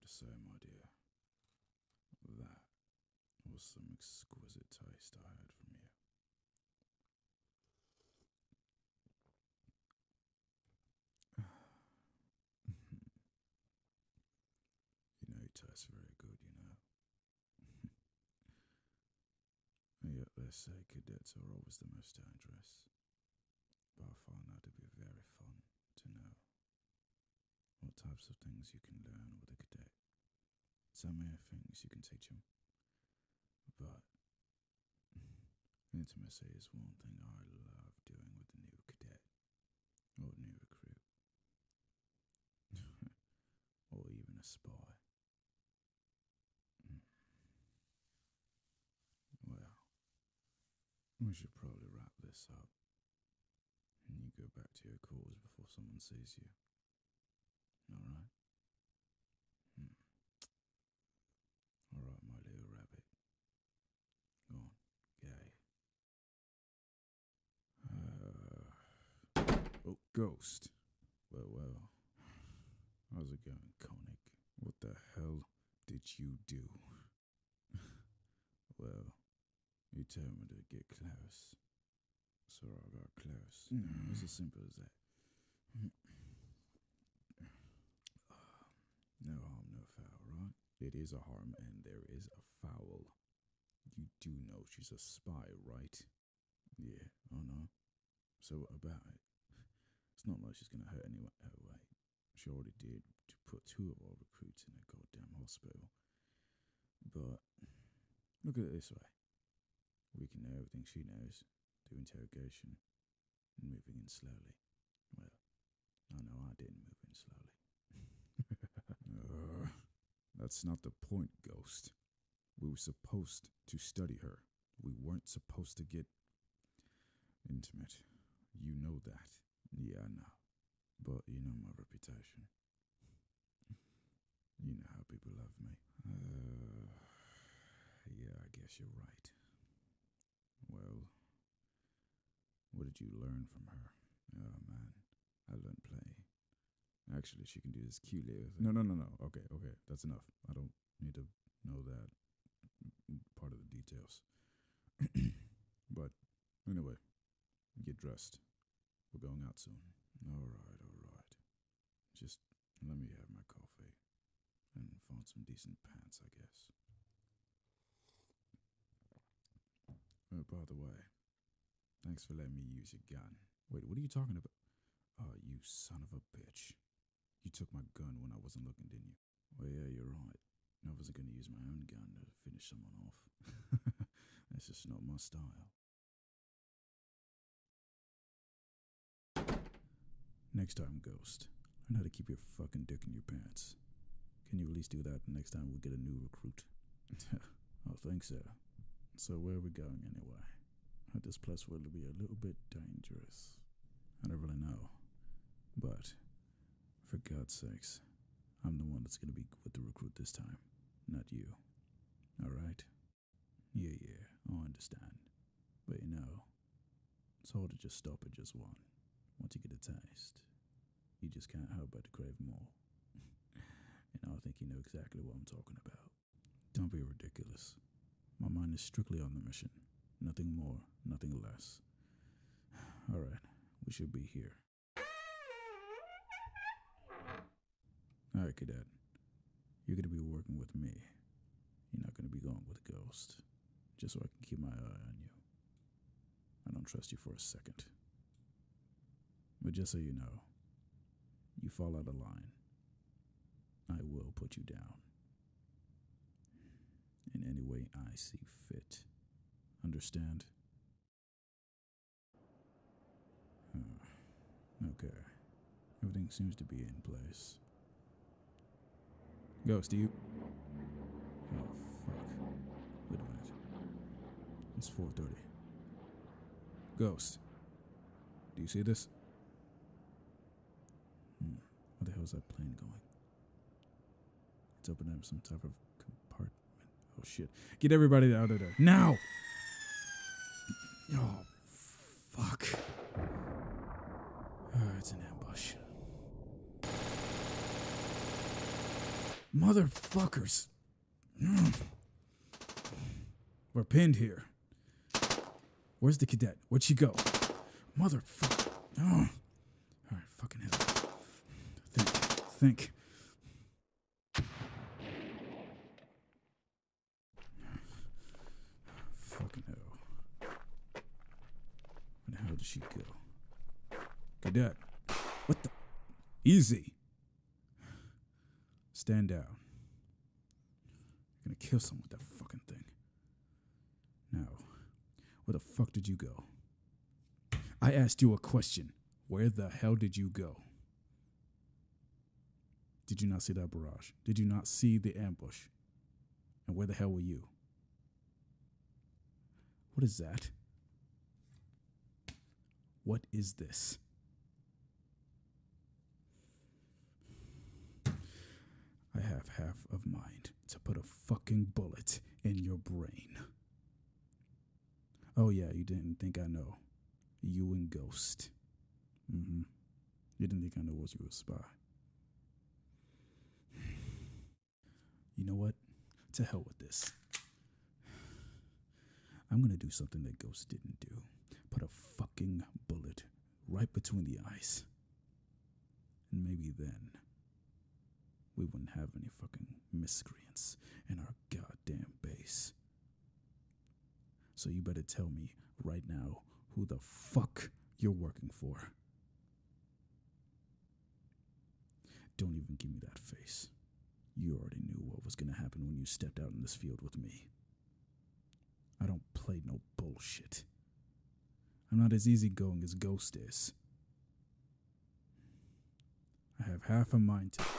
to say, my dear. That was some exquisite taste I had from you. You know, you taste very good, you know. And yet they say cadets are always the most dangerous. But I find that to be very fun to know what types of things you can learn with a cadet. So many things you can teach them. But intimacy is one thing I love doing with a new cadet or new recruit. Or even a spy. Well, we should probably wrap this up. And you go back to your quarters before someone sees you. Alright? Alright, my little rabbit. Go on, gay. Oh, Ghost. Well. How's it going, Konig? What the hell did you do? Well, you told me to get close. So I got close. It's as simple as that. No harm, no foul, right? It is a harm and there is a foul. You do know she's a spy, right? Yeah, I know. So what about it? It's not like she's gonna hurt anyone her way. She already did to put 2 of our recruits in a goddamn hospital. But look at it this way. We can know everything she knows through interrogation and moving in slowly. Well, I know I didn't move in slowly. That's not the point, Ghost. We were supposed to study her. We weren't supposed to get intimate. You know that. Yeah, I know. But you know my reputation. You know how people love me. Yeah, I guess you're right. Well, what did you learn from her? Oh, man. I learned plenty. Actually, she can do this cute little thing. No. Okay. That's enough. I don't need to know that part of the details. But anyway, get dressed. We're going out soon. All right. Just let me have my coffee and find some decent pants, I guess. Oh, by the way, thanks for letting me use your gun. Wait, what are you talking about? Oh, you son of a bitch. You took my gun when I wasn't looking, didn't you? Well, yeah, you're right. I wasn't going to use my own gun to finish someone off. That's just not my style. Next time, Ghost, learn how to keep your fucking dick in your pants. Can you at least do that next time we get a new recruit? I think so. So where are we going anyway? This place will be a little bit dangerous. I don't really know. But, for God's sakes, I'm the one that's going to be with the recruit this time, not you. Alright? Yeah, I understand. But you know, it's hard to just stop at just one. Once you get a taste, you just can't help but to crave more. And I think you know exactly what I'm talking about. Don't be ridiculous. My mind is strictly on the mission. Nothing more, nothing less. Alright, we should be here. Alright, Cadet. You're going to be working with me. You're not going to be going with Ghost. Just so I can keep my eye on you. I don't trust you for a second. But just so you know, you fall out of line, I will put you down. In any way I see fit. Understand? Okay. Everything seems to be in place. Ghost, do you... Oh, fuck. Wait a minute. It's 4:30. Ghost. Do you see this? Where the hell is that plane going? It's opening up some type of compartment. Oh, shit. Get everybody out of there. Now! Oh, fuck. It's an ambush. Motherfuckers. We're pinned here. Where's the cadet? Where'd she go? Motherfucker. Oh. Alright, fucking hell. Think. Fucking hell. Where the hell did she go? Cadet. What the? Easy. Stand down. You're gonna kill someone with that fucking thing. Now, where the fuck did you go? I asked you a question. Where the hell did you go? Did you not see that barrage? Did you not see the ambush? And where the hell were you? What is that? What is this? I have half of mind to put a fucking bullet in your brain. Oh yeah, you didn't think I know. You and Ghost. You didn't think I know was you a spy. You know what? To hell with this. I'm gonna do something that Ghost didn't do. Put a fucking bullet right between the eyes. And maybe then we wouldn't have any fucking miscreants in our goddamn base. So you better tell me right now who the fuck you're working for. Don't even give me that face. You already knew what was gonna happen when you stepped out in this field with me. I don't play no bullshit. I'm not as easygoing as Ghost is. I have half a mind to...